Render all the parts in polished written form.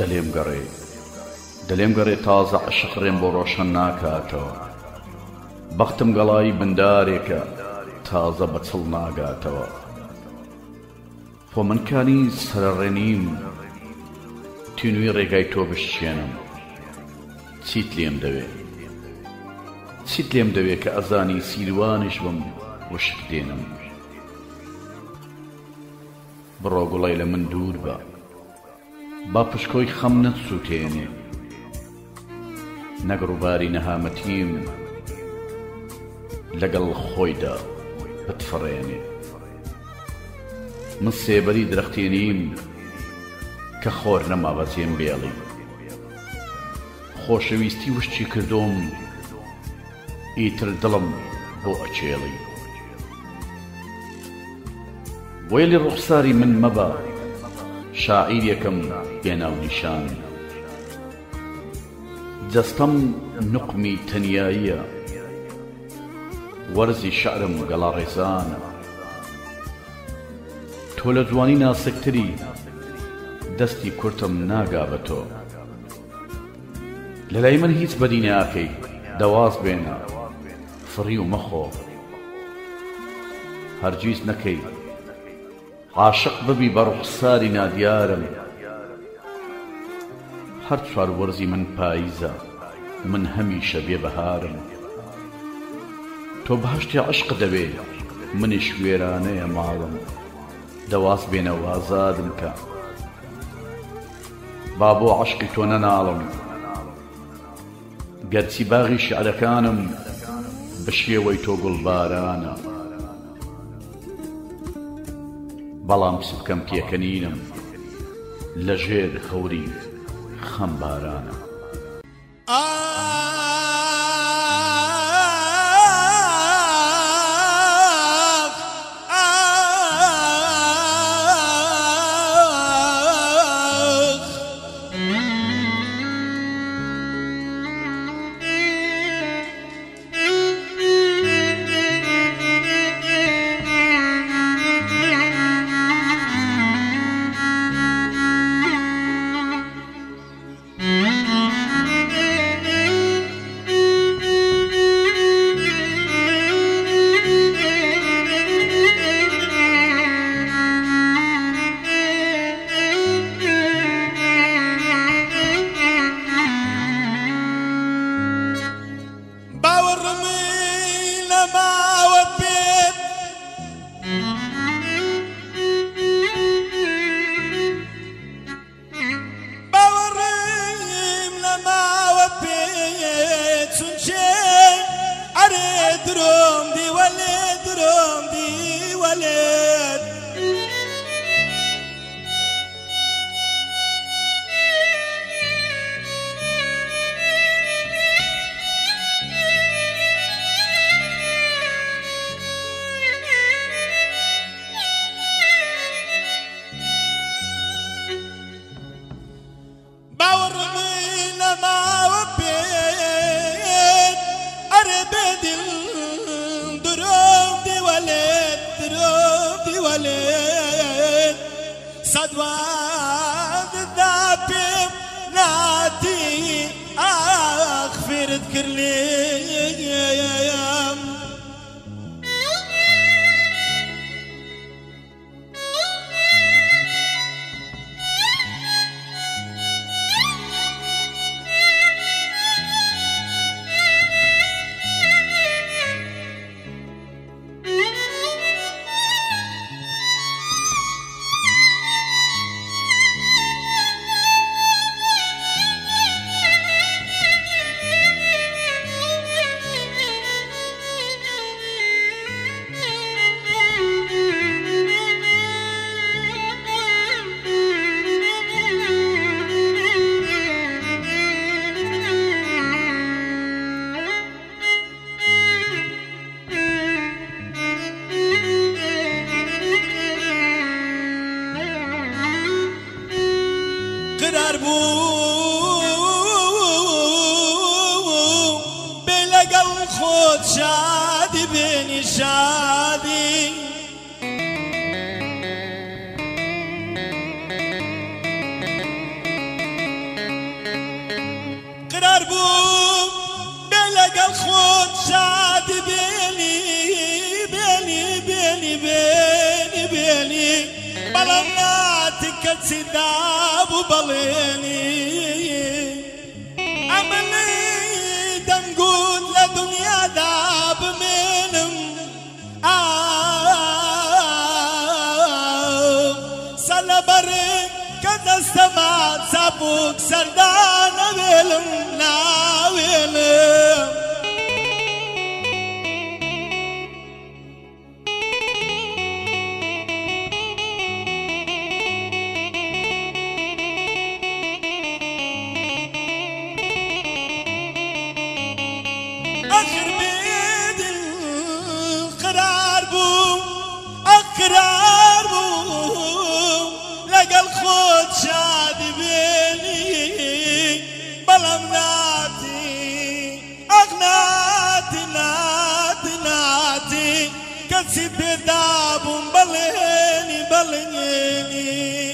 دلێم گەڕێ تازە عشقڕێم بۆ ڕۆشن ناکاتەوە، بەختم گەڵای بندارێکە تازە بەچڵ ناگاتەوە. فۆمنکانی سەرڕێنیم تینوی ڕێگای تۆ بشێنم. چیت لێم دەوێ کە ئەزانی سیروانش بم وشک دێنم. بڕۆ گوڵای لە من دوور بە، با پشکۆی خەم نەتسووتێنێ، نەک ڕووباری نەهامەتیم لەگەڵ خۆیدا بتفڕێنێ. من سێبەری درەختێنیم کە خۆر نەما بەجێم بێڵی، خۆشەویستی وشتی کردوم ئیتر دڵم بۆ ئەچێڵی. وێلی ڕوخساری من مەبە، شاعیرێکم بێناو نیشان، جەستەم نوقمی تەنیاییە، وەرزی شەعرم گەڵا ڕێزانە. تۆ لە جوانی ناسکتری دەستی کورتم ناگا بە تۆ، لەلای من هیچ بەدی ناکەی دەواز بێنە فڕی و مەخۆ. هەرگیز نەکەی عاشق ببی بە ڕوخساری نادیارم، هەر چوار وەرزی من پاییزە، من هەمیشە بێبەهارم. تۆ بەهەشتی عشق دەبێ، منیش وێرانەیە ماڵم، دەواز بێنە و ئازادم کە، با بۆ عشقی تۆ نەناڵم. گەرچی باغی شعرەکانم بە شێوەی تۆ گوڵبارانە، بەڵام سبکەم پێکەنینم لەژێر هەوری خەم بارانە. صدوات الذابب ناتي أغفر اذكر لي قرار بلقل خود شادي بيني شادي قرار بوو بێ لەگەڵ خۆت شادی بێنی بێنی بێنی بێنی بێنی بەڵام ناتی کەچی دابوو بەڵێنی ئەمنی دەنگوت لە دنیادا بمێنم سەلەبەرێ کە دەستەما چاپوک سەردا نەوێڵم ناوێڵم آخر بێدن قرار بوو ئەقرار بوو لەگەڵ خۆت شادی بێنی بەڵام ناتی ئەخ ناتی ناتی ناتی کەچی پێدا بووم بەڵێنی بەڵێنی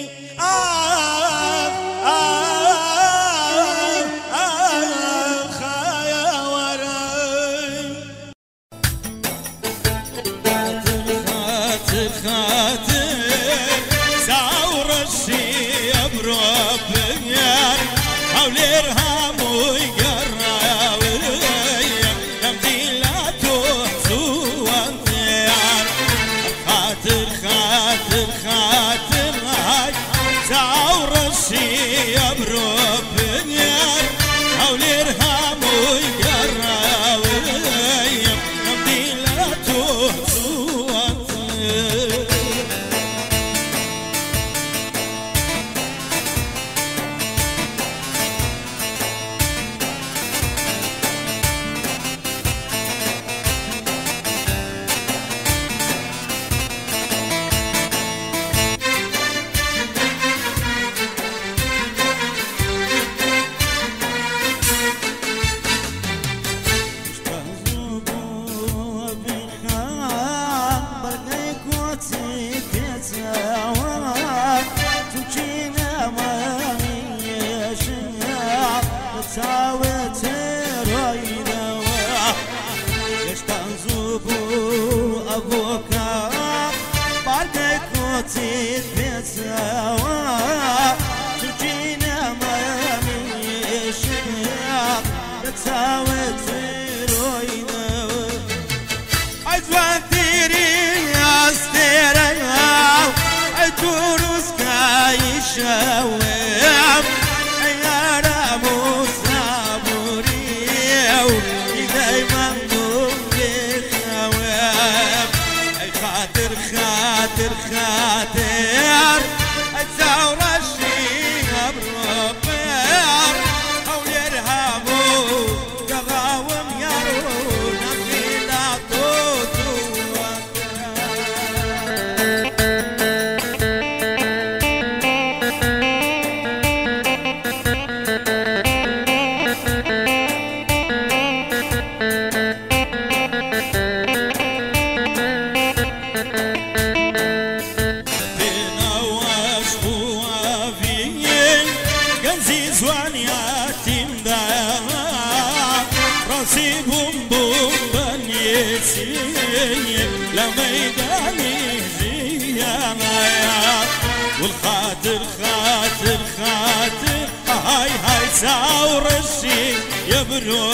والخاطر خاطر خاطر هاي ثورة الشي يبرو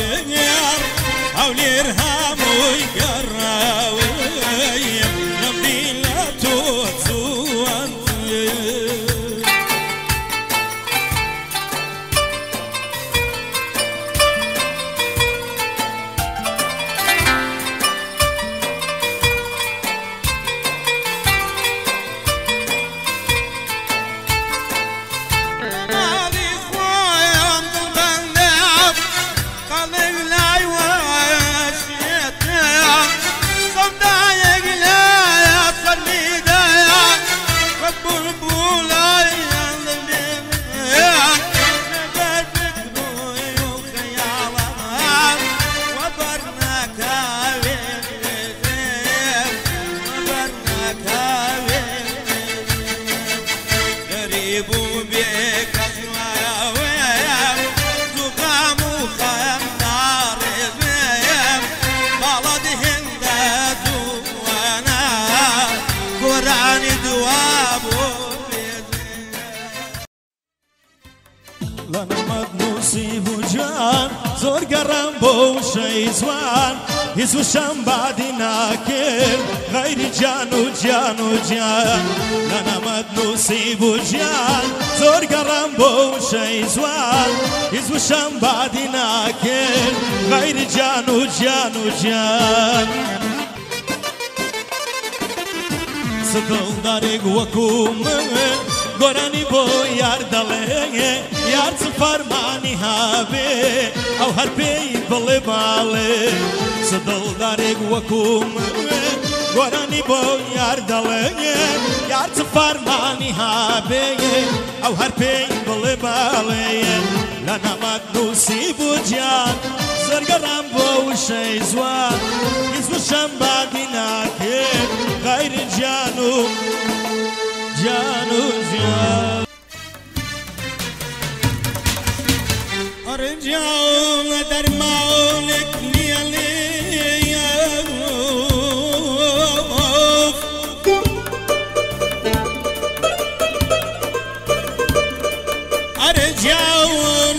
بنيار حولي إرهام ويقرا نبدي لا توتسوان صدق لا لنمد نصيب جان زور قرم بوشي زوان يزوشم بعدي ناكر غير جانو جانو جان لنمد نصيب جان زور قرم بوشي زوان يزوشم بعدي ناكر غير جانو جانو جان سدل دارق وكوم گورانی بو یار دله یار فرمانی هابه او هر پی بله باله سدل دارگ وکوم گورانی بو یار دله یار فرمانی هابه او هر پی بله باله لنامد نصیب جان زرگرم بو شیزوان یزوشم بعدی ناکه غیر جانو جانو جان ارجعون درمانك ليالي ارجعون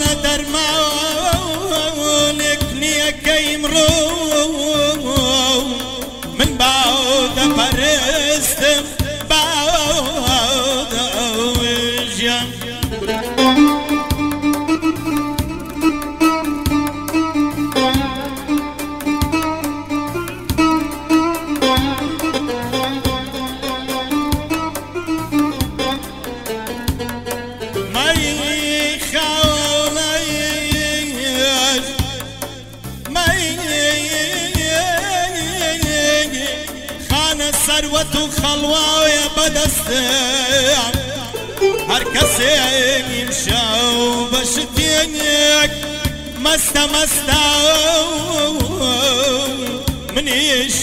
درمانك ليكي مروم من بعد فرستم ثروة خلوة يا بدستيع هر کسی يمشى وبشتيك مستا مستا منيش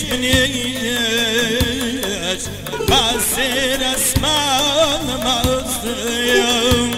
باسر اسمان مصيام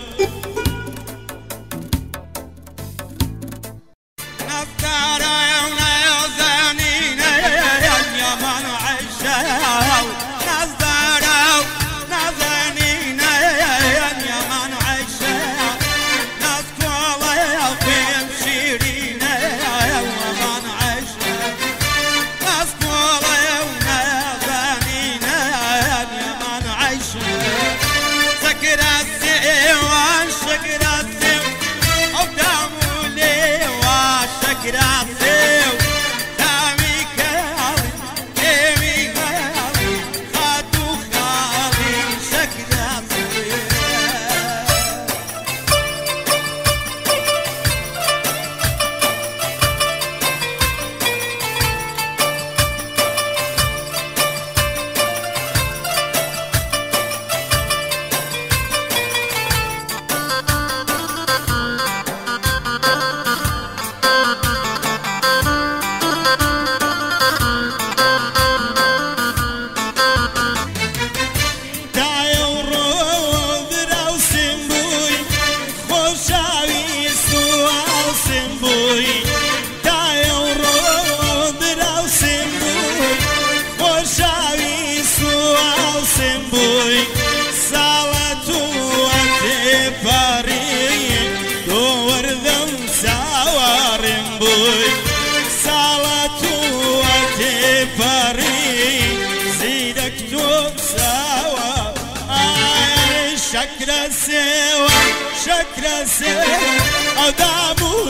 شكرا سوا او دامو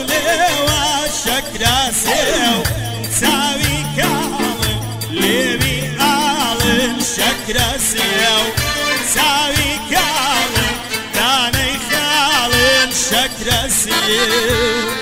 لوا شكرا سوا ساوي كالن ليبي آلن شكرا سوا ساوي كالن داني خالن شكرا سوا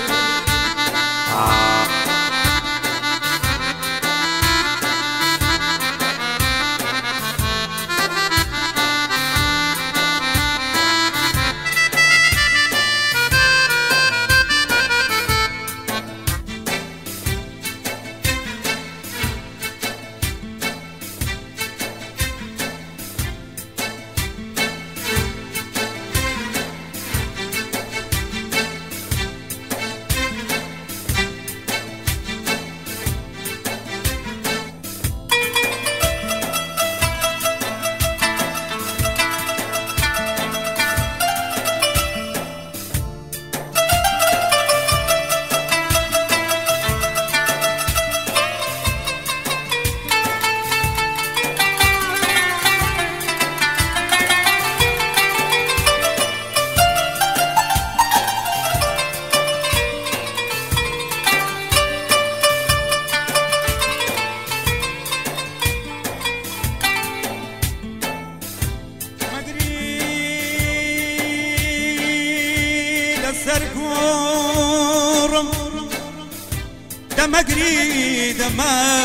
سركورم دم اجري دم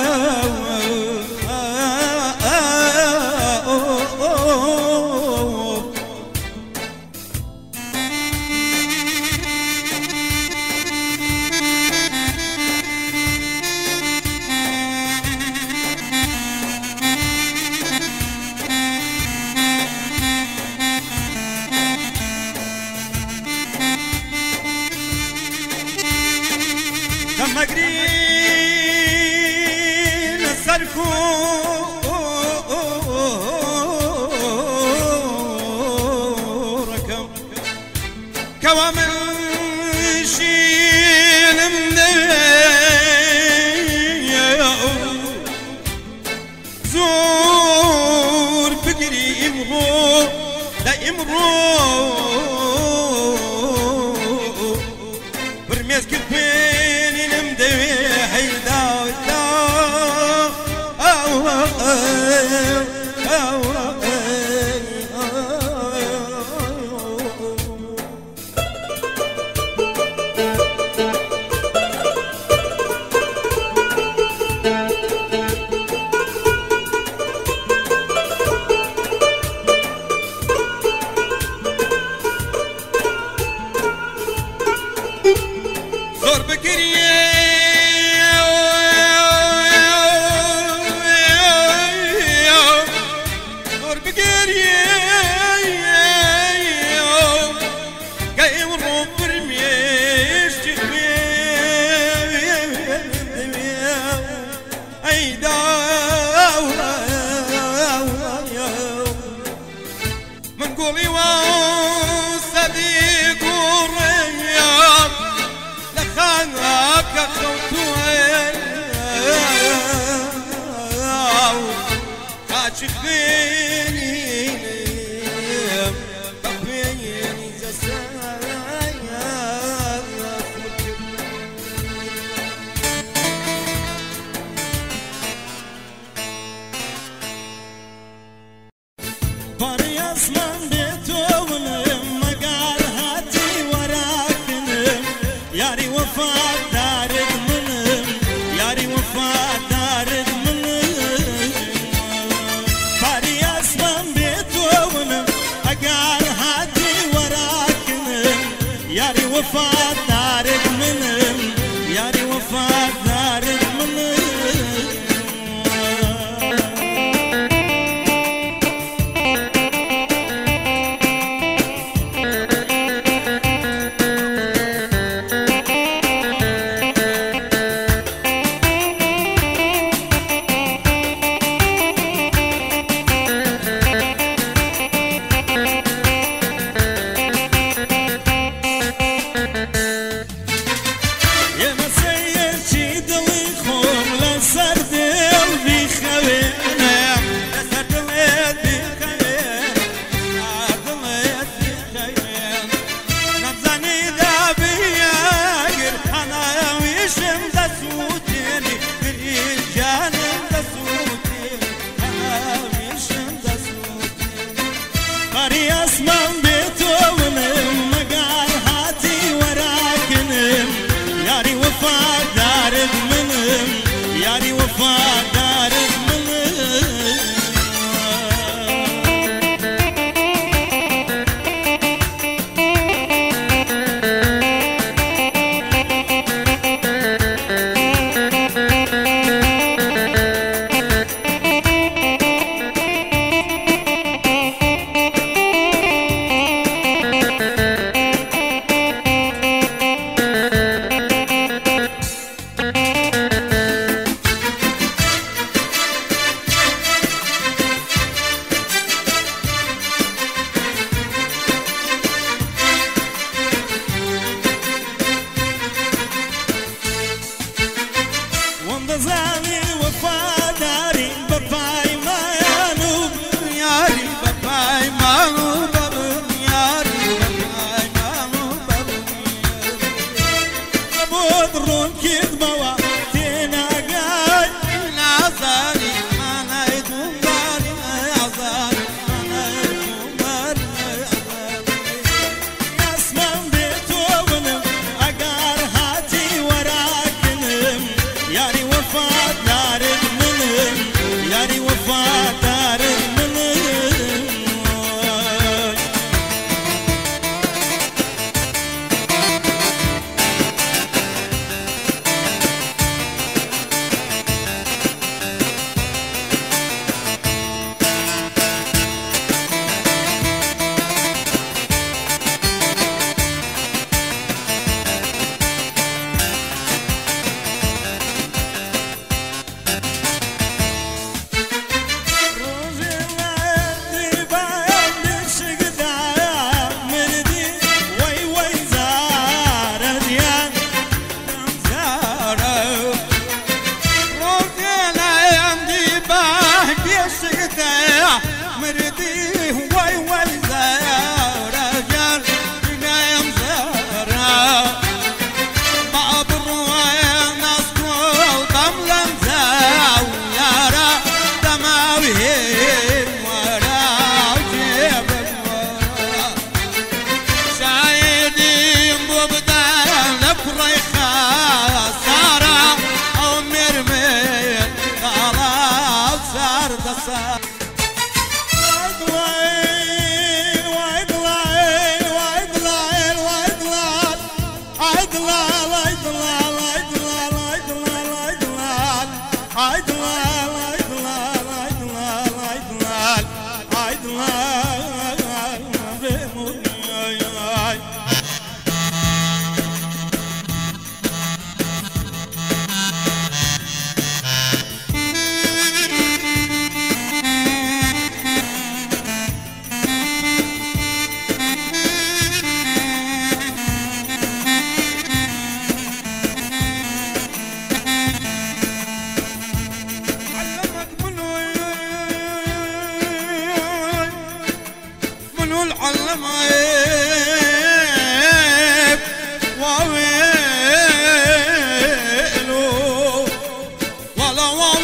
دم اجري سركوركم كوامل شيل مني زور فكري يمغو لا يمرو برميز كفيني نمدوي حيدا زور بكري زور بكري قايم روب برميش ايدا من قولي وصديق ورياض لخانك خوتوين خاتش خبيني بخبيني زسايا باري اسمان بيتونم مقال هاتي وراكنم ياري وفاء دارد منم ياري وفاء دارد منم باري اسمان بيتونم مقال هاتي وراكنم ياري وفاء دارد منم ياري وفاء دارد منم يا مسير شي دلي علم عيب واويلو ولا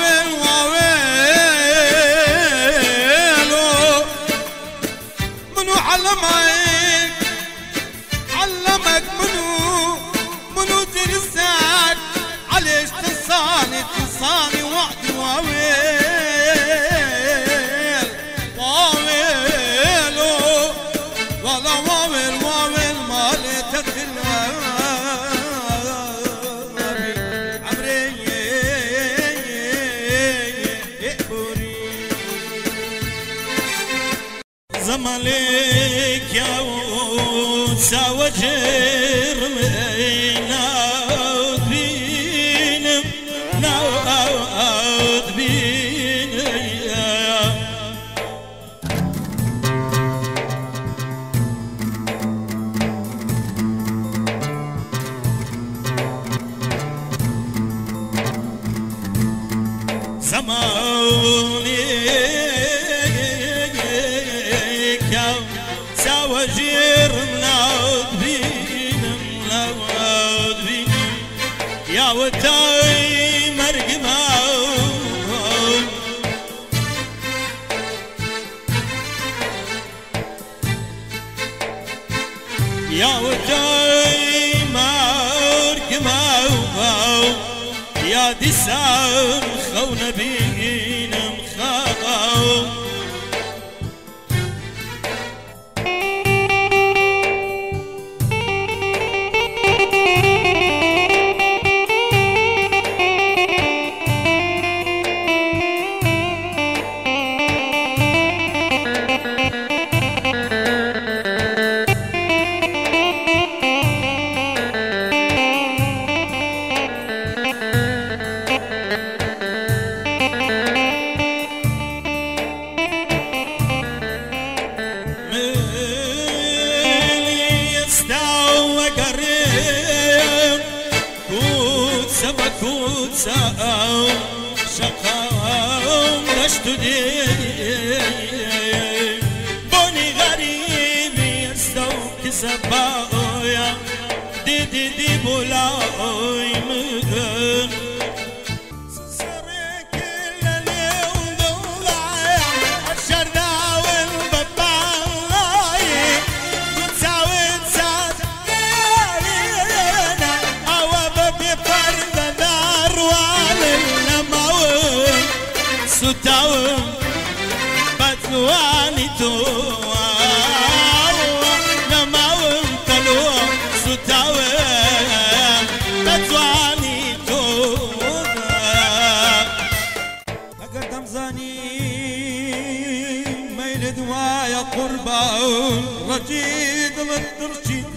واويلو منو علم عيب علمك منو ترساك عليش تصاني وعدي واويل واويلو ولا واويل مالي تدلى عمري يقبري زمالك يا ساوى جرم ناود بين زمانك يا ساوى جرم ناود بين يا وتاي مرقما يا وتاي مرقما يا دسار خون بين مخاو ساو شقاو رشتدي بوني غريبي يستوك سباويا دي بولاوي مغن سرك الليل دولاي الشرداوي الببالاي تساوي تساوي او ببي فرد ستاوم بتواني تو نماوم تلو ستاوم بتواني تو أقدم زاني ميل دوايا قربا رجيد للترشيد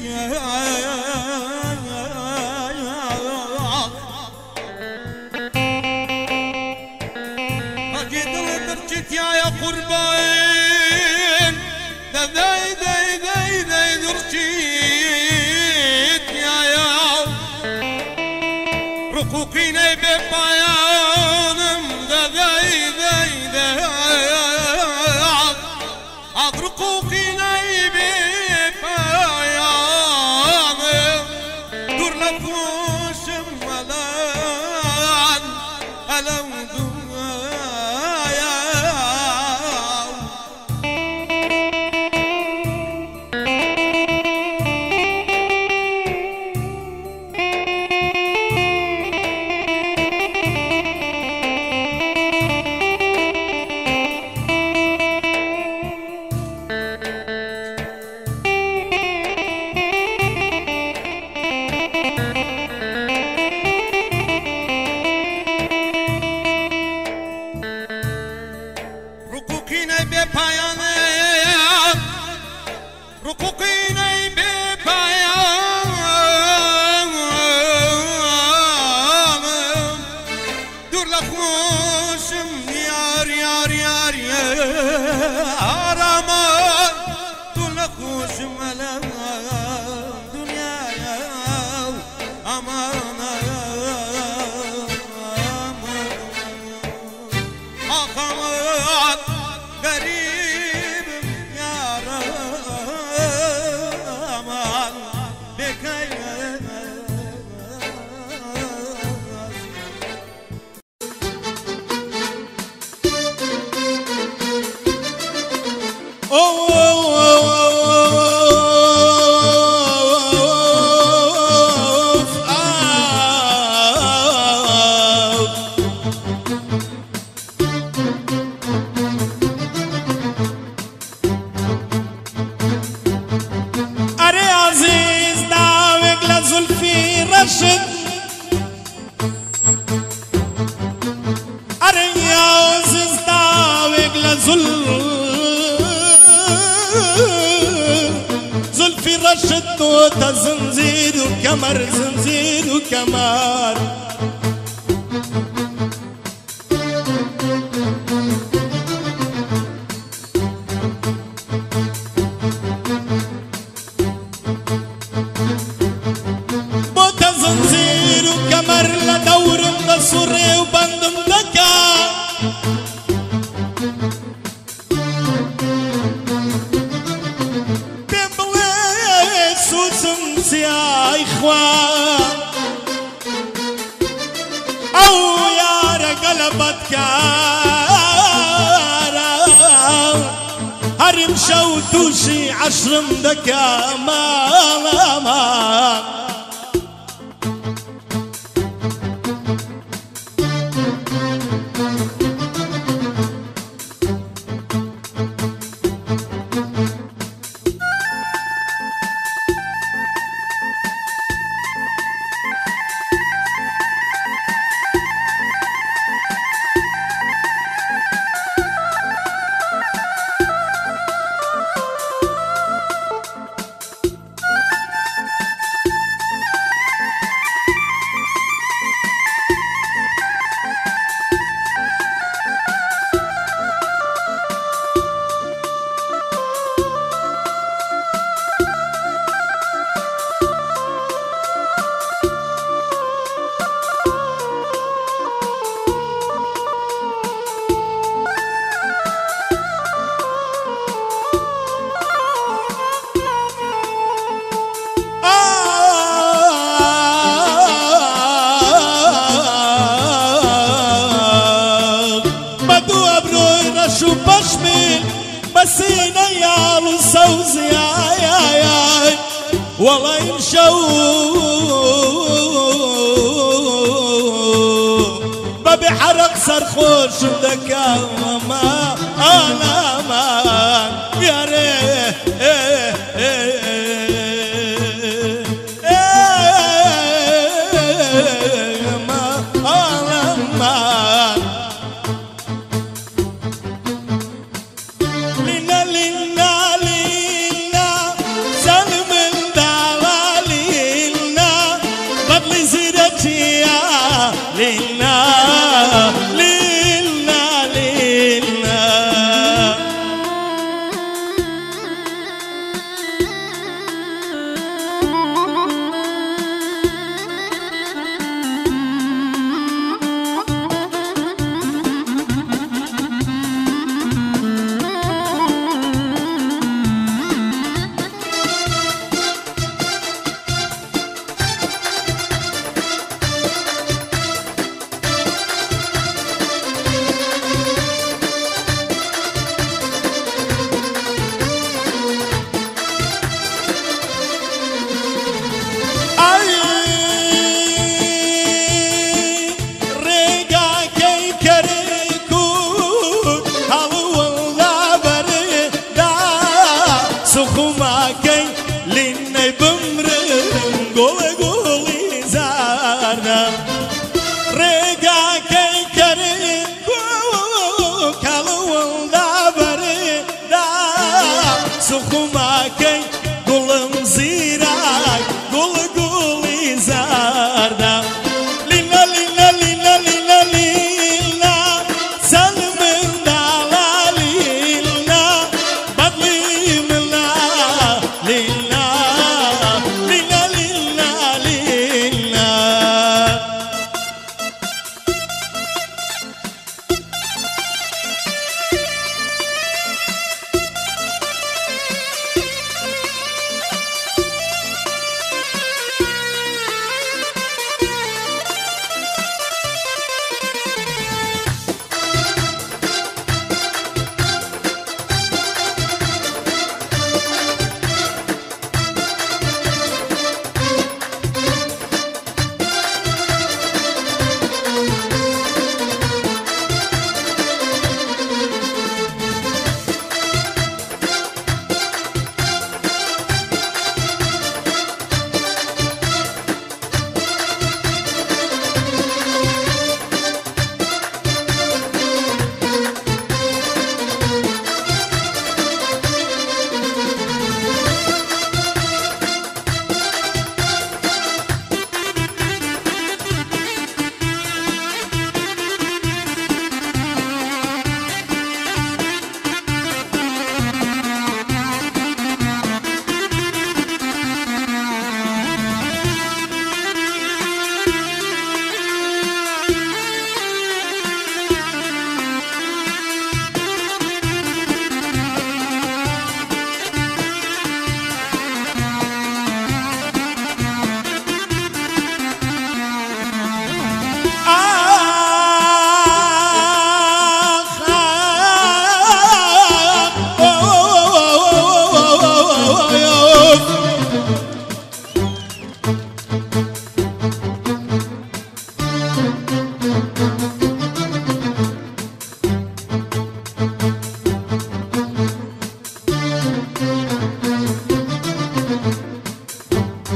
يا قربان زلفي رشد أريا زستاوك زلفي رشد توتا زنزير وكمر زنزير وكمر سوري وبندم دكا ببليس وسمسي يا إخوان أو يا رقلبت كارا هرم شوتوشي عشرم دكا ما شو بشمل بسينا يا الصوز يا والله يمشوا بحرق سرخوش دكا ما انا ما يا ريت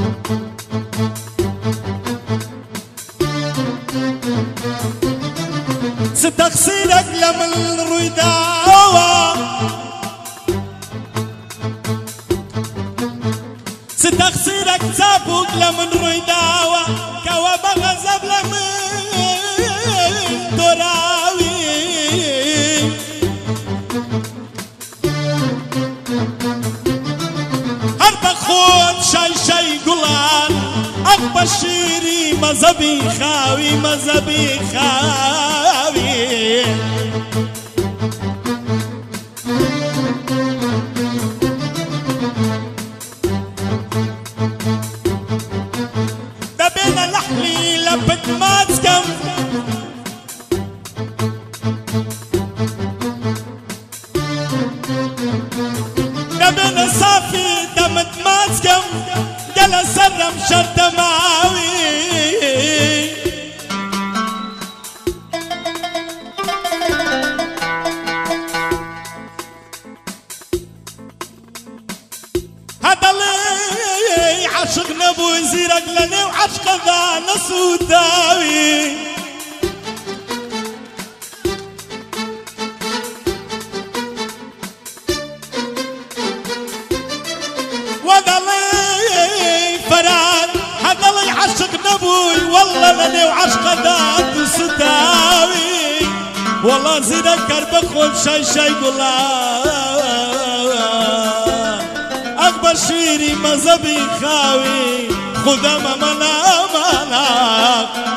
ستغسلك لمن الرداوة ستغسلك سابوك لمن رداوة كواب غزب لمن تراوي هرب خود شاي قلان أغبى الشيري مذهبي خاوي مذهبي خاوي دبينا لحلي لبت ما تكم دبينا صافي دمت ما تكم قال سرم شرط معاوي هذا اللي عشقنا ابو وزيرك لنا وعشق ذا نسوداوي وهذا اللي فراد هذا اللي عشقنا ابوي والله لنا وعشق ذا نسوداوي والله زيدك كرب خود شاي قلان أكبر شيري مذهبي خاوي خدا ما منامك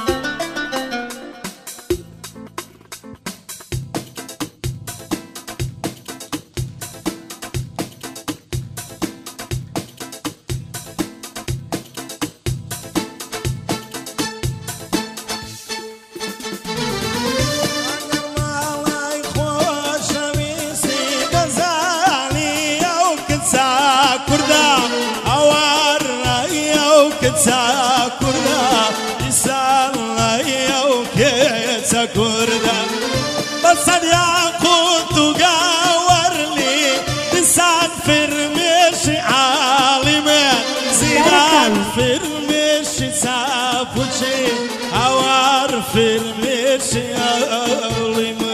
كردا يسال يوكيت كردا بس يا كنت قاور لي لسان فرمش عالمه زيدان فرمش سافوشي اوار فرمش عالمه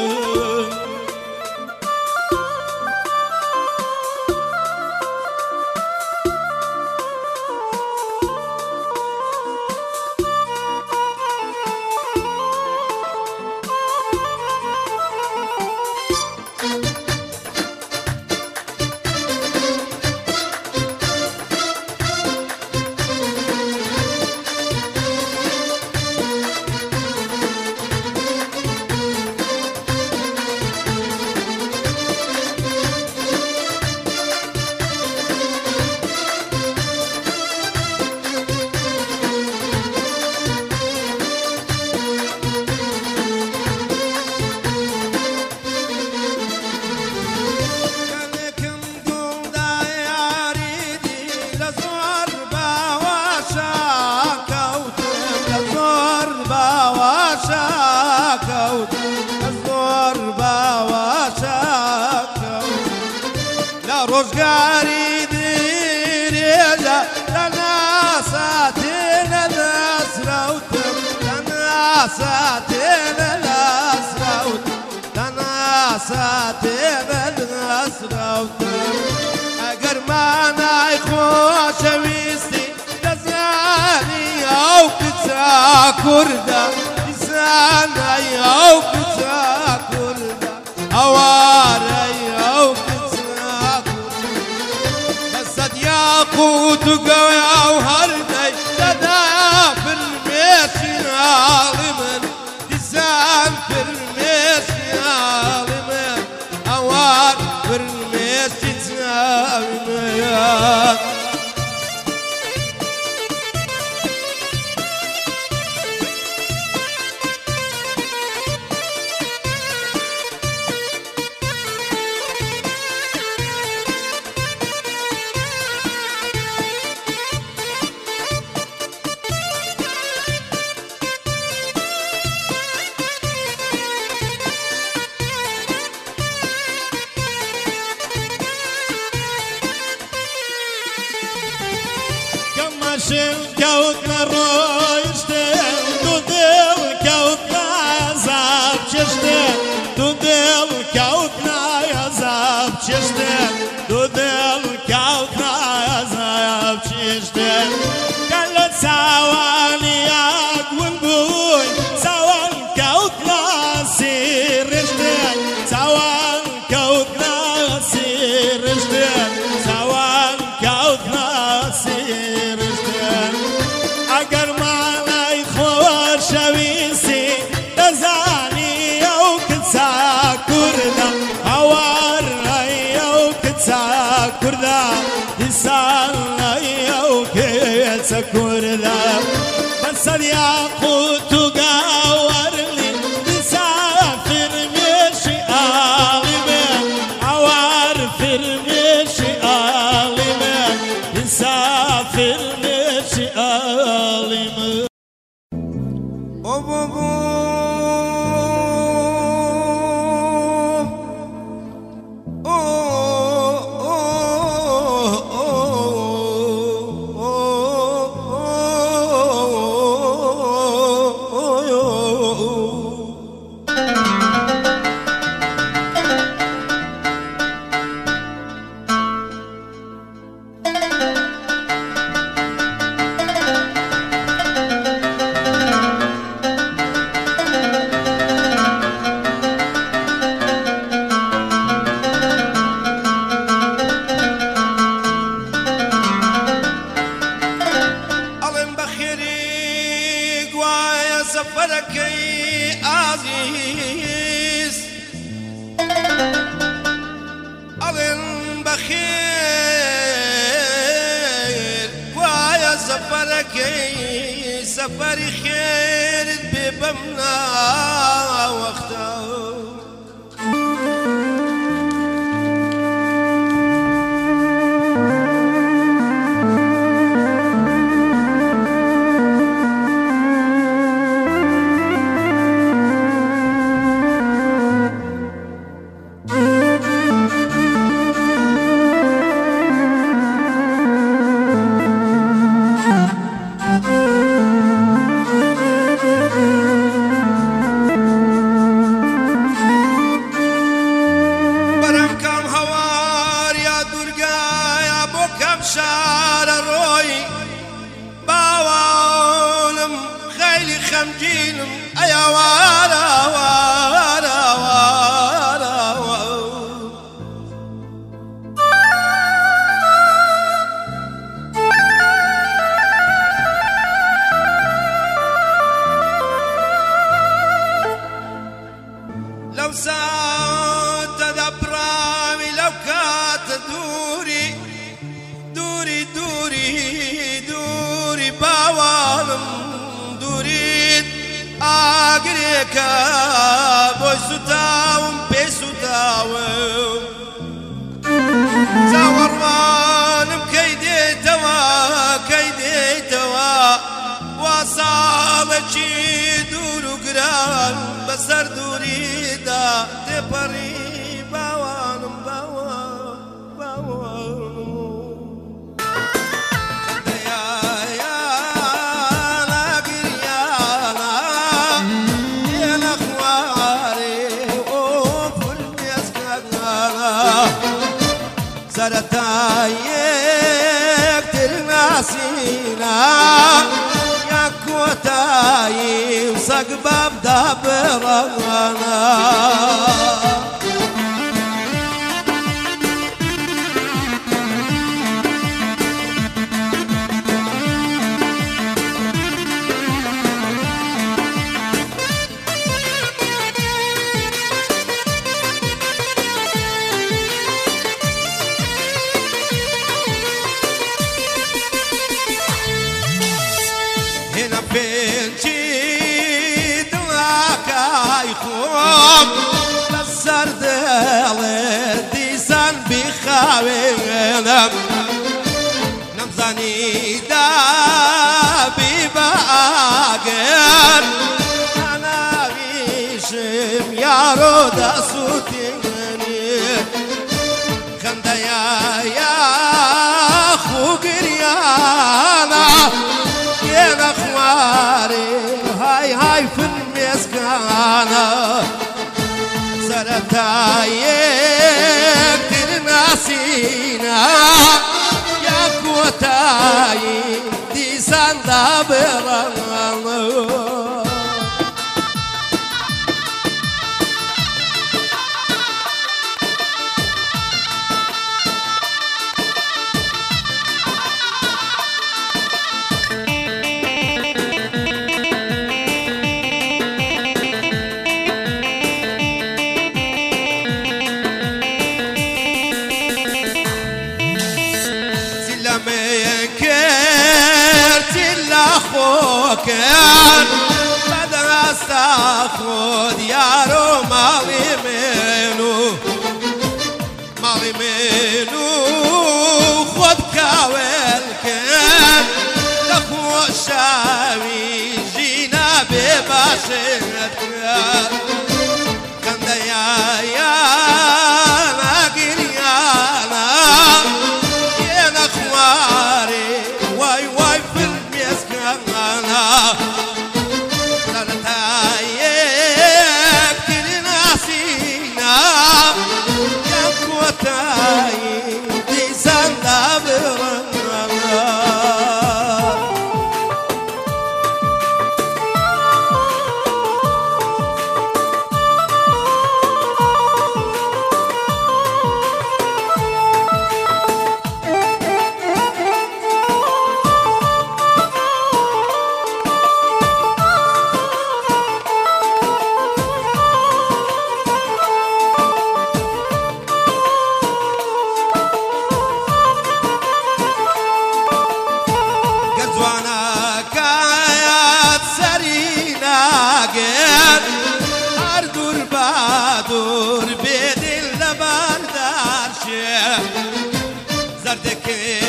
روزگاری دیریجا لنا ساتین الاسراوتم لنا ساتین الاسراوتم لنا ساتین الاسراوتم اگر مانای خوشویستی دزانی او کتا کردا دزانی او کتا کردا اواری او ياقوت وقويا وهردي لدى في الميسي عالمن لسان في الميسي عالمن اوار في الميسي عالمن ماشي كوتنا رويشتين دودل كوتنا عذاب ششتين دودل كوتنا عذاب ششتين دودل كوتنا عذاب ششتين قال سواني أقول بوي سوان كوتنا سيرشتين سوان كوتنا سيرشتين سوان كوتنا سيرشتين اگر مالای خوشویسی دزانی او کتسا کردا هوار او کتسا کردا دسان او کتسا کردا بس الياقوت قاور لي مسافر مشي عالمين عوار فرمشي عالمين مسافر مشي عالمين سفركي عزيز أظن بخير ويا سفركي سفري خير ببمنا واختار شعر الروي باوانم خيلي خمجينم ايا وارا وارا وارا لو ساعة تدبرامي لو كانت دوري دوري دوري دوري باوانم دوري آگريكا بوي ستاوم بي ستاوم زاوروانم كيدي توا وصالتي دورو قران بسر دوري دا تبري باوانم باوانم سرتايك ترناسينا يا كوتاي وسقباب دابرغانا بنتي دواك يخوم بسر دلر ديسان بخاوينم نمزاني دا بباقر أنا بيشم يارو دا سوتيني خنديا يا خو قريانا سرتايك ناسينا يا كوتاي دي سندابران كان بدنا استاخد يارو مالي منو خد كاول كان لخو الشاوي جينا بباشرت كان ديايا ناقر يانا يا نخواري واي واي في المسكن سرتايك تناسينا يا كوتاي دي سندابران دور بدل لبردار شيء زردك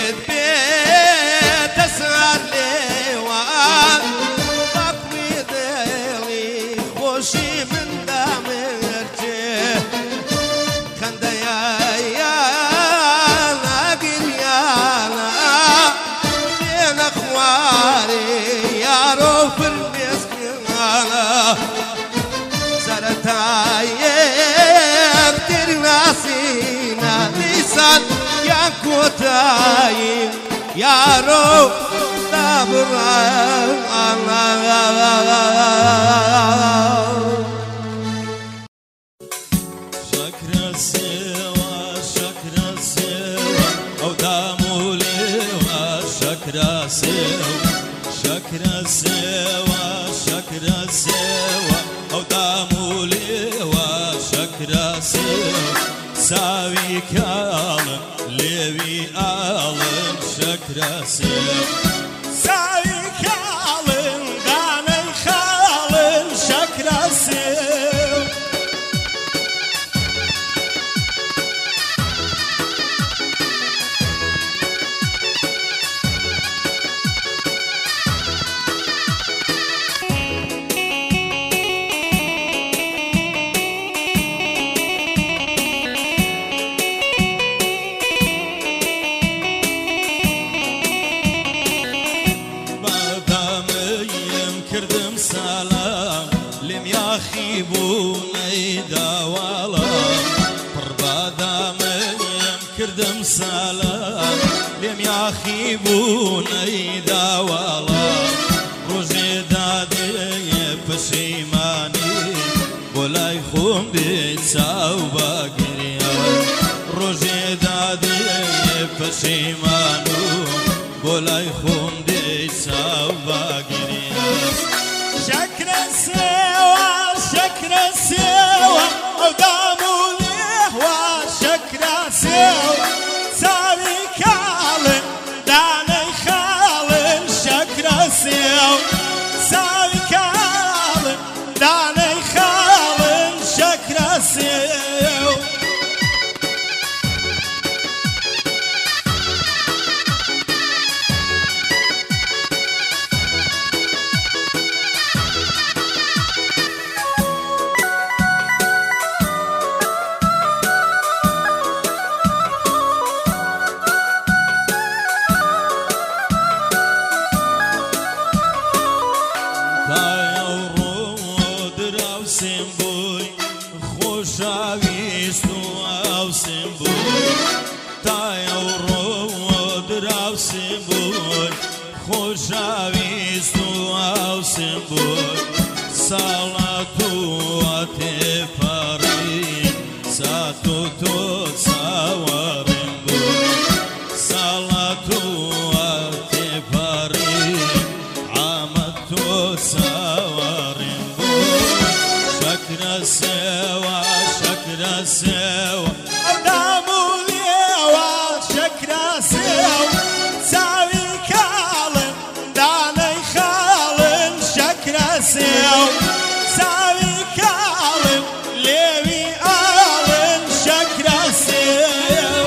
بيت اسرار ليوان بقوي دلي خوشي من دامرتي خندا يا ناقر يانا بين اخواري يا روف المسكين سرتايك ترناسينا لسان يا كوتاي يا روح دابران شكرا سوا او دامولي وشكرا سوا او دامولي وشكرا ساوي كالم ليوي آلم شكرا ساوي كالم داني خالم شكرا كردم سلام لم يخيبوني دوالا بربادا مريم كردم سلام لم يخيبوني دوالا روزي دادي پشیمانی بولاي خون بيتساو باقريا روزي دادي پشیمانو بولاي خون بيتساو باقريا شكرا سوا ودامو ليه وشكرا سوا سامي كالن داني خالن شكرا سوا سامي كالن داني خالن شكرا سوا زاويست وسنبور صلاة وتفارين ساتو تصورين صلاة وتفارين عامت تصورين شكر سوا شكر سوا أدامو ليوا شكر سوا ساوي كالن داني خالن شكر سوا ساوي كالن ليوي آلن شكر سوا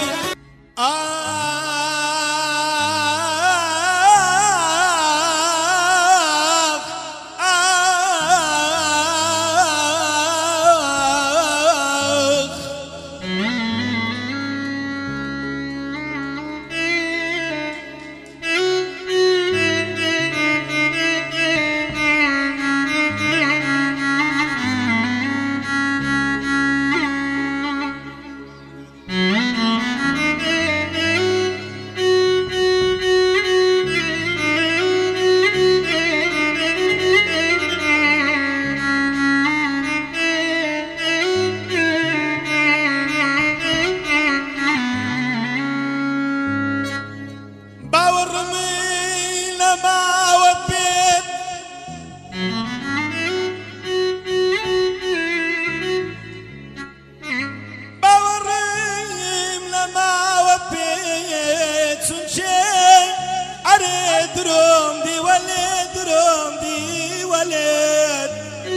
دروم دي ولد دروم دي ولد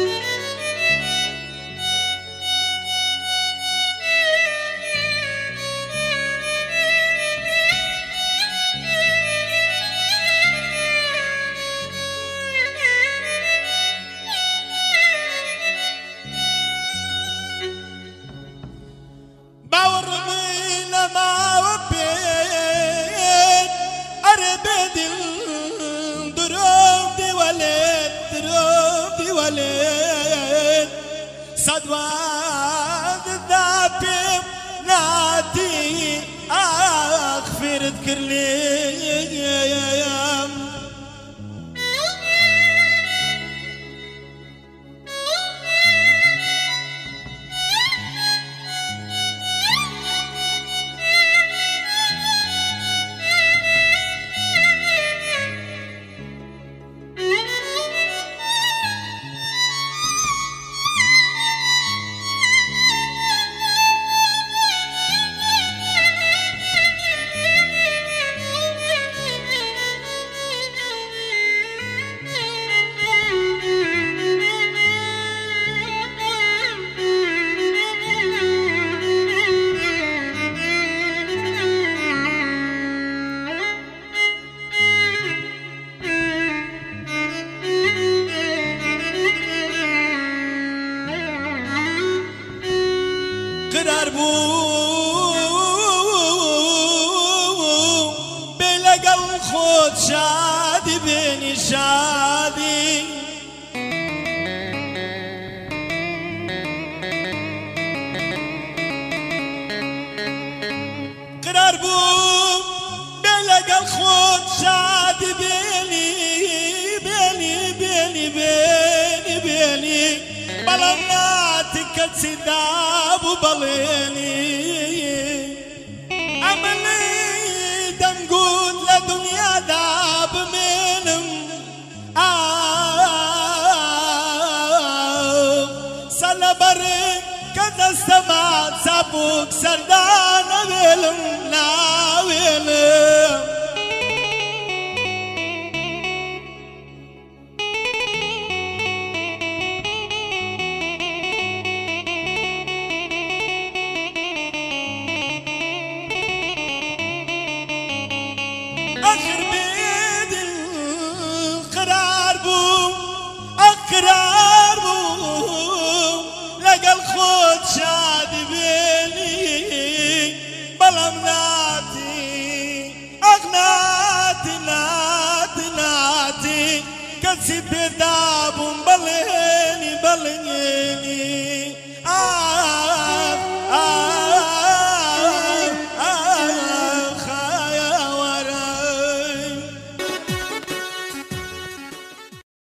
باور من ما وبيت أربد دروم دي ولد دروم دي ولد صدوات الذابم نادي أغفر اذكر لي قرار بو بلقى الخوت شادي بيني شادي قرار بو بلقى الخوت شادي بيني بيني بيني بيني بيني بلغناتك السداب وبليني عملي دمقول لدنيا داب منم سلبري كذا السماء سابوك سردان ويلم لا ويلم آخر بيد القرار بو أقرار بو لقى الخوت شادي بيني بلام ناتي أغناتي ناتي ناتي كسي بدا